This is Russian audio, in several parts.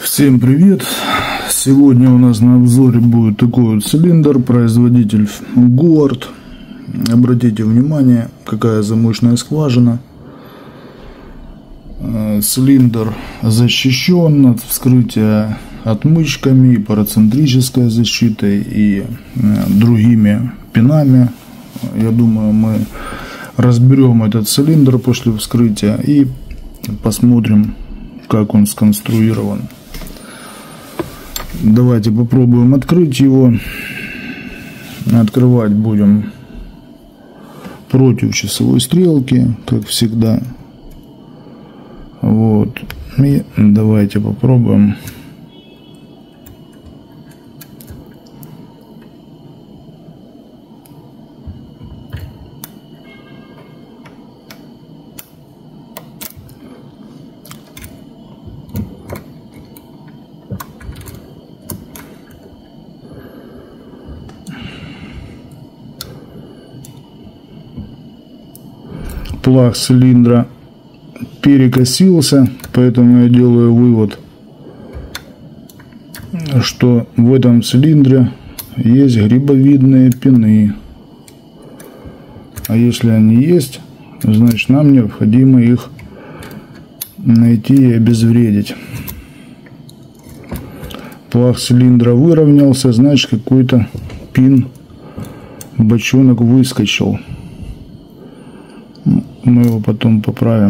Всем привет! Сегодня у нас на обзоре будет такой вот цилиндр, производитель Guard. Обратите внимание, какая замочная скважина. Цилиндр защищен от вскрытия отмычками, парацентрической защитой и другими пинами. Я думаю, мы разберем этот цилиндр после вскрытия и посмотрим, как он сконструирован. Давайте попробуем открыть его. Открывать будем против часовой стрелки, как всегда. Вот. И давайте попробуем. Плах цилиндра перекосился, поэтому я делаю вывод, что в этом цилиндре есть грибовидные пины. А если они есть, значит нам необходимо их найти и обезвредить. Плах цилиндра выровнялся, значит какой-то пин, бочонок выскочил. Мы его потом поправим.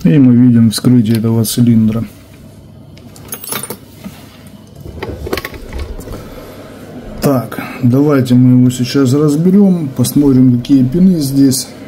И мы видим вскрытие этого цилиндра. Так, давайте мы его сейчас разберем, посмотрим, какие пины здесь.